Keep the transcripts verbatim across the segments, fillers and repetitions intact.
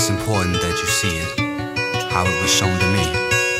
it's important that you see it how it was shown to me.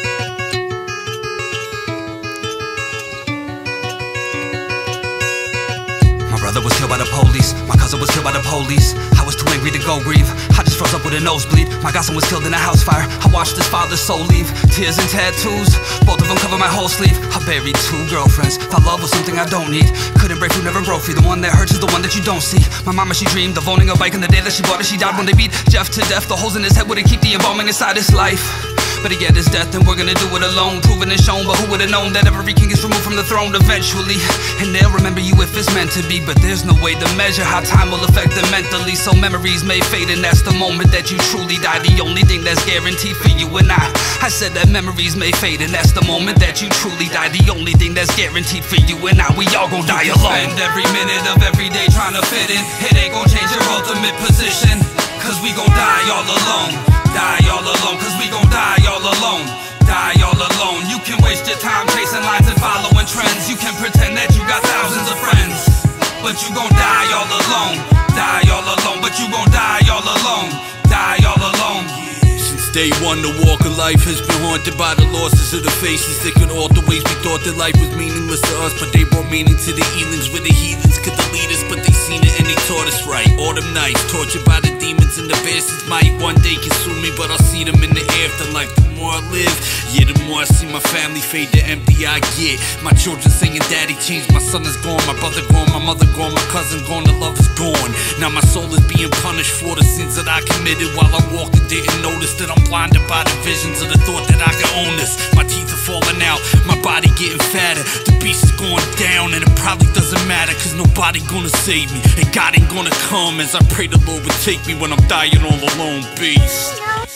My brother was killed by the police, my cousin was killed by the police. I was too angry to go grieve, I just froze up with a nosebleed. My godson was killed in a house fire, I watched his father's soul leave. Tears and tattoos, both of them cover my whole sleeve. I buried two girlfriends, thought love was something I don't need. Couldn't break through, never broke free, the one that hurts is the one that you don't see. My mama, she dreamed of owning a bike, and the day that she bought it, she died when they beat Jeff to death. The holes in his head wouldn't keep the embalming inside his life. But he had his death and we're gonna do it alone. Proven and shown, but who would've known that every king is removed from the throne eventually. And they'll remember you if it's meant to be, but there's no way to measure how time will affect them mentally. So memories may fade, and that's the moment that you truly die. The only thing that's guaranteed for you and I. I said that memories may fade, and that's the moment that you truly die. The only thing that's guaranteed for you and I. We all gon' die alone. Spend every minute of every day trying to fit in. It ain't gon' change your ultimate position, cause we gon' die all alone. Die all alone, cause we gon' die all alone. Die all alone. You can waste your time chasing lines and following trends. You can pretend that you got thousands of friends, but you gon' die all alone. Die all alone, but you gon' die all alone. Die all alone. Since day one, the walk of life has been haunted by the losses of the faces that could alter ways we thought that life was meaningless to us, but they brought meaning to the heathens, where the heathens could lead us, but they seen it and they taught us right. Autumn nights, tortured by the demons and the bastards might one day consume me, but I'll see them in the afterlife. The more I live, yeah, the more I see my family fade to empty I get. My children saying, daddy changed, my son is gone, my brother gone, my mother gone, my cousin gone, the love is gone. Now my soul is being punished for the sins that I committed while I walked and didn't notice that I'm blinded by the visions of the thought that I could own this. My teeth are falling out, my body getting fatter, the beast is going down, and it probably doesn't matter, cause nobody gonna save me, and God ain't gonna come as I pray the Lord would take me when I'm dying all alone. Peace.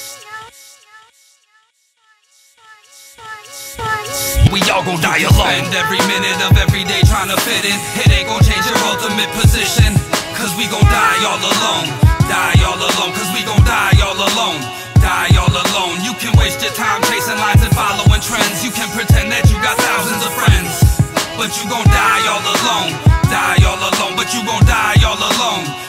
We all gon' die alone. Spend every minute of every day trying to fit in. It ain't gon' change your ultimate position, cause we gon' die all alone. Die all alone, cause we gon' die all alone. Die all alone. You can waste your time chasing lines and following trends. You can pretend that you got thousands of friends, but you gon' die all alone. Die all alone, but you gon' die all alone.